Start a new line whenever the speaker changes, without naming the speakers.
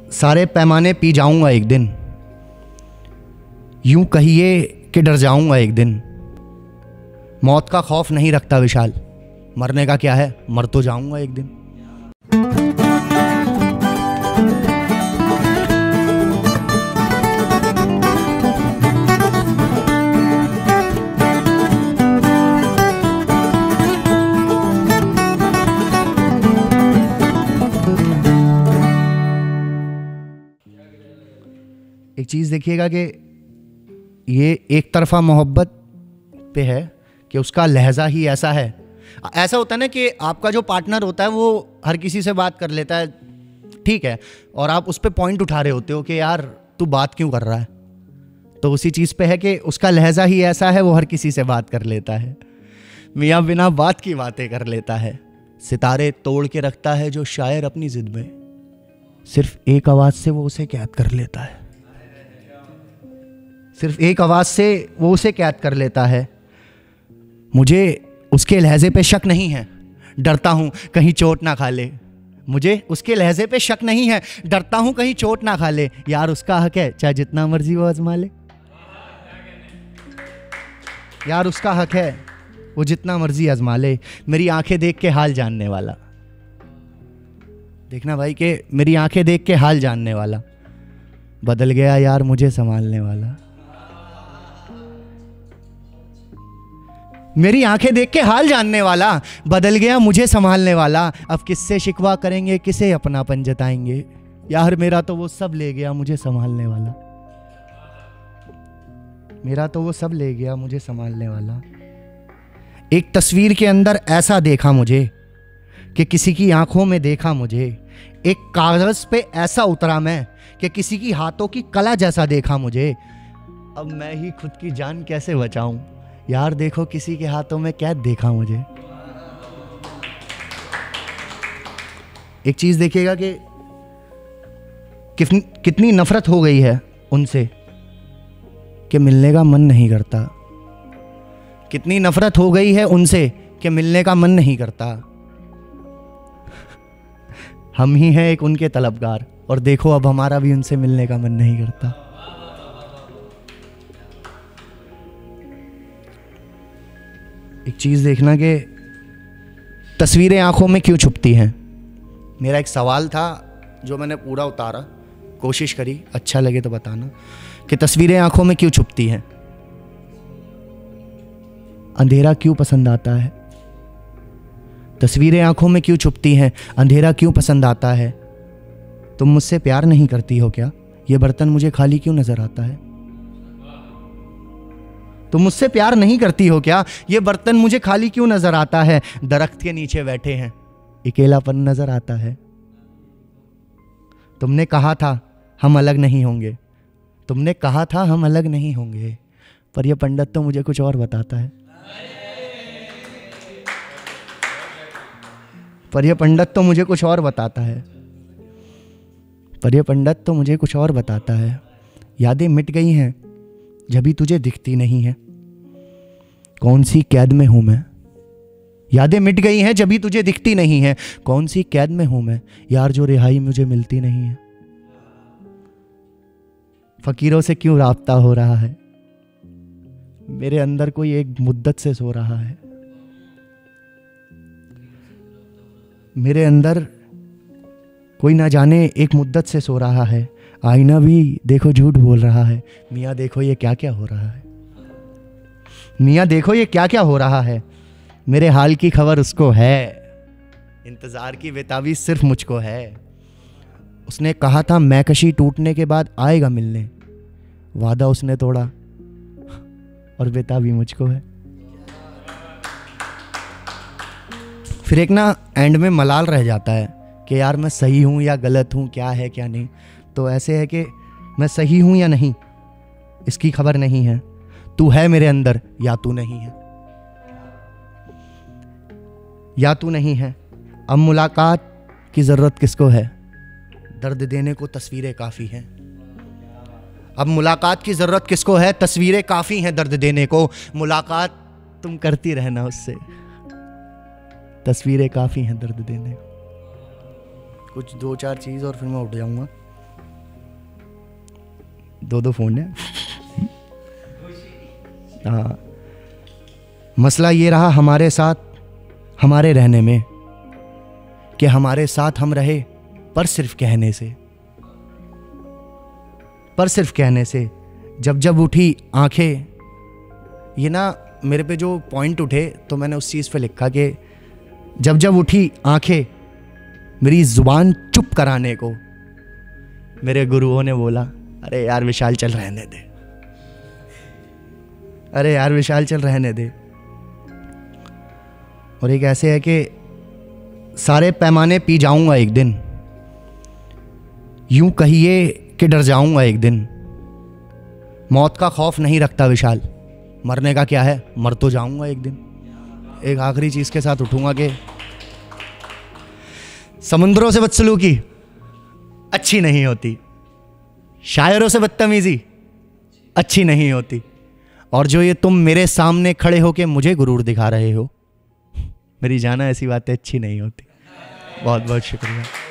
सारे पैमाने पी जाऊंगा एक दिन, यूं कहिए कि डर जाऊंगा एक दिन। मौत का खौफ नहीं रखता विशाल, मरने का क्या है, मर तो जाऊंगा एक दिन। एक चीज़ देखिएगा कि ये एक तरफा मोहब्बत पे है कि उसका लहजा ही ऐसा है। ऐसा होता है ना कि आपका जो पार्टनर होता है वो हर किसी से बात कर लेता है, ठीक है, और आप उस पर पॉइंट उठा रहे होते हो कि यार तू बात क्यों कर रहा है। तो उसी चीज़ पे है कि उसका लहजा ही ऐसा है, वो हर किसी से बात कर लेता है। मियाँ बिना बात की बातें कर लेता है, सितारे तोड़ के रखता है जो शायर अपनी जिद में, सिर्फ एक आवाज़ से वो उसे कैद कर लेता है। सिर्फ एक आवाज़ से वो उसे कैद कर लेता है। मुझे उसके लहजे पे शक नहीं है, डरता हूँ कहीं चोट ना खा ले। मुझे उसके लहजे पे शक नहीं है, डरता हूँ कहीं चोट ना खा ले। यार उसका हक है चाहे जितना मर्जी वो आजमा ले। यार उसका हक है वो जितना मर्जी आजमा ले। मेरी आंखें देख के हाल जानने वाला, देखना भाई कि मेरी आंखें देख के हाल जानने वाला, बदल गया यार मुझे संभालने वाला। मेरी आंखें देख के हाल जानने वाला, बदल गया मुझे संभालने वाला। अब किससे शिकवा करेंगे, किसे अपनापन जताएंगे। यार मेरा तो वो सब ले गया मुझे संभालने वाला, मेरा तो वो सब ले गया मुझे संभालने वाला। एक तस्वीर के अंदर ऐसा देखा मुझे कि किसी की आंखों में देखा मुझे। एक कागज पे ऐसा उतरा मैं कि किसी की हाथों की कला जैसा देखा मुझे। अब मैं ही खुद की जान कैसे बचाऊं, यार देखो किसी के हाथों में कैद देखा मुझे। एक चीज देखिएगा कि कितनी नफरत हो गई है उनसे कि मिलने का मन नहीं करता। कितनी नफरत हो गई है उनसे कि मिलने का मन नहीं करता। हम ही हैं एक उनके तलबगार, और देखो अब हमारा भी उनसे मिलने का मन नहीं करता। एक चीज़ देखना कि तस्वीरें आंखों में क्यों छुपती हैं। मेरा एक सवाल था जो मैंने पूरा उतारा, कोशिश करी, अच्छा लगे तो बताना कि तस्वीरें आंखों में क्यों छुपती हैं। अंधेरा क्यों पसंद आता है, तस्वीरें आंखों में क्यों छुपती हैं, अंधेरा क्यों पसंद आता है। तुम मुझसे प्यार नहीं करती हो क्या, ये बर्तन मुझे खाली क्यों नजर आता है। तुम मुझसे प्यार नहीं करती हो क्या, ये बर्तन मुझे खाली क्यों नजर आता है। दरख्त के नीचे बैठे हैं, अकेलापन नजर आता है। तुमने कहा था हम अलग नहीं होंगे, तुमने कहा था हम अलग नहीं होंगे, पर यह पंडित तो मुझे कुछ और बताता है। पर यह पंडित तो मुझे कुछ और बताता है, पर यह पंडित तो मुझे कुछ और बताता है। यादें मिट गई हैं जभी तुझे दिखती नहीं है, कौन सी कैद में हूं मैं। यादें मिट गई हैं जभी तुझे दिखती नहीं है, कौन सी कैद में हूं मैं यार जो रिहाई मुझे मिलती नहीं है। फकीरों से क्यों राब्ता हो रहा है, मेरे अंदर कोई एक मुद्दत से सो रहा है। मेरे अंदर कोई ना जाने एक मुद्दत से सो रहा है। आईना भी देखो झूठ बोल रहा है। मियाँ देखो ये क्या क्या हो रहा है, मियाँ देखो ये क्या क्या हो रहा है। मेरे हाल की खबर उसको है, इंतज़ार की बेताबी सिर्फ मुझको है। उसने कहा था मैकशी टूटने के बाद आएगा मिलने, वादा उसने तोड़ा और बेताबी मुझको है। फिर एक ना एंड में मलाल रह जाता है कि यार मैं सही हूँ या गलत हूँ, क्या है क्या नहीं। तो ऐसे है कि मैं सही हूँ या नहीं इसकी खबर नहीं है, तू है मेरे अंदर या तू नहीं है, या तू नहीं है। अब मुलाकात की ज़रूरत किसको है, दर्द देने को तस्वीरें काफ़ी हैं। अब मुलाकात की ज़रूरत किसको है, तस्वीरें काफ़ी हैं दर्द देने को। मुलाकात तुम करती रहना उससे, तस्वीरें काफ़ी हैं दर्द देने को। कुछ दो चार चीज़ और फिर मैं उठ जाऊँगा। दो फ़ोन है। हाँ, मसला ये रहा हमारे साथ हमारे रहने में कि हमारे साथ हम रहे पर सिर्फ कहने से, पर सिर्फ कहने से। जब जब उठी आंखें, ये ना मेरे पे जो पॉइंट उठे तो मैंने उस चीज़ पे लिखा कि जब जब उठी आंखें मेरी ज़ुबान चुप कराने को, मेरे गुरुओं ने बोला अरे यार विशाल चल रहने दे, अरे यार विशाल चल रहने दे। और एक ऐसे है कि सारे पैमाने पी जाऊंगा एक दिन, यूं कहिए कि डर जाऊंगा एक दिन। मौत का खौफ नहीं रखता विशाल, मरने का क्या है, मर तो जाऊंगा एक दिन। एक आखिरी चीज़ के साथ उठूंगा कि समुद्रों से बदसलूकी अच्छी नहीं होती, शायरों से बदतमीजी अच्छी नहीं होती, और जो ये तुम मेरे सामने खड़े होके मुझे गुरूर दिखा रहे हो, मेरी जाना ऐसी बातें अच्छी नहीं होती। बहुत बहुत शुक्रिया।